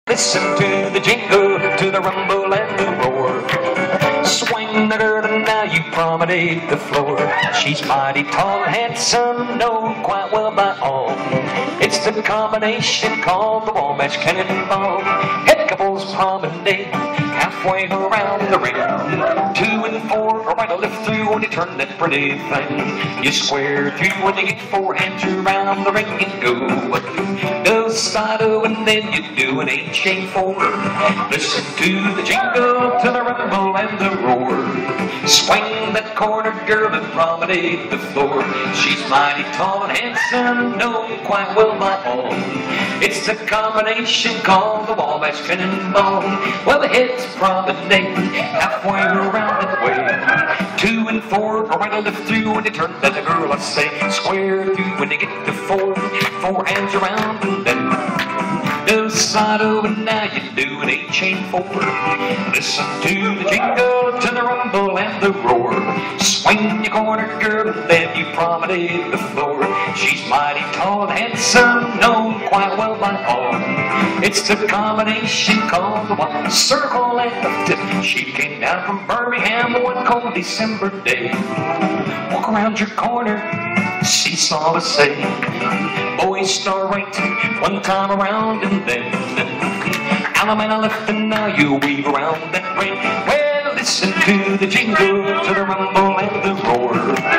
Listen to the jingle, to the rumble and the roar. Swing the girl and now you promenade the floor. She's mighty tall and handsome, known quite well by all. It's the combination called the Wabash Cannonball. Head couples promenade halfway around the ring. 2 and 4, a right or left through when you turn that pretty thing. You square through when you get 4 hands around the ring and go. Go side and then you do an H-4. Listen to the jingle, to the rumble and the roar. Swing that corner girl and promenade the floor. She's mighty tall and handsome, known quite well by all. It's the combination called the Wabash Cannonball. Well, the heads promenade halfway around that way. 2 and 4, a right or left through when you turn that girl, I say. Square through when you get to 4, 4 hands around and then go side over, now you do an H-4. Listen to the jingle, to the rumble and the roar. Swing your corner girl and then you promenade the floor. She's mighty tall and handsome, known quite well by all. It's the combination called the one circle and the tip. She came down from Birmingham one cold December day. Walk around your corner, she saw us say, boys start right one time around and then Alabama left and now you weave around that ring. Well, listen to the jingle, to the rumble and the roar.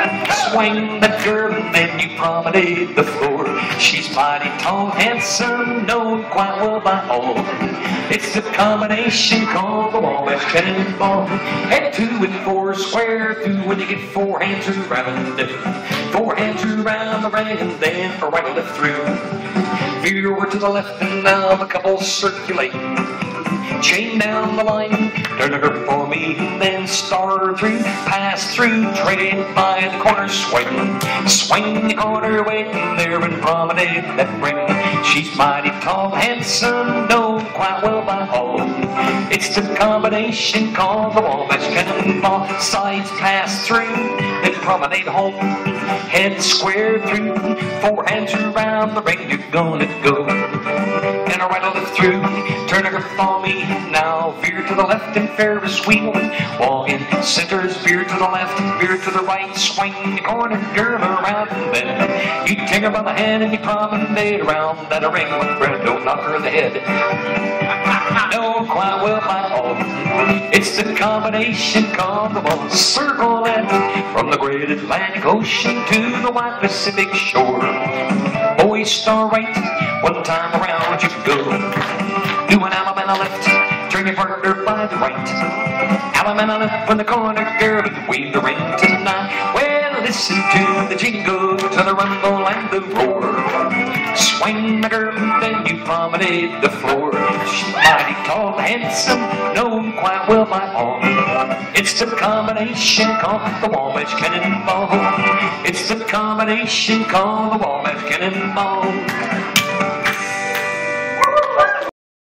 Swing that girl and then you promenade the floor. She's mighty tall, handsome, known quite well by all. It's the combination called the Wabash Cannonball. Head 2 and 4, square through when you get 4 hands around it. 4 hands around the ring and then a right or left through. Veer over to the left and now the couple circulate. Chain down the line, turn her for me, and then star through, pass through, trade by the corner swing. Swing the corner, waiting there and promenade that ring. She's mighty tall, handsome, known quite well by all. It's the combination called the Wabash Cannonball. Sides pass through, then promenade home. Head square through, 4 hands around the ring, you're gonna go. And a right or left through, turn her for me. Now veer to the left and Ferris wheel. Walk in centers, veer to the left, veer to the right. Swing the corner girl around and then you take her by the hand and you promenade around that ring with bread. Don't knock her in the head. Know quite well by all. It's the combination called the one circle and from the great Atlantic Ocean to the wide Pacific shore. Boys start right, one time around you go. Do an Alabama left, turn your partner by the right. Alabama left from the corner, girl, you weave the ring tonight. Well, listen to the jingle, to the rumble and the roar. Swing the girl, then you promenade the floor. She's mighty tall, handsome, known quite well by all. It's the combination called the Wabash Cannonball. It's the combination called the Wabash Cannonball.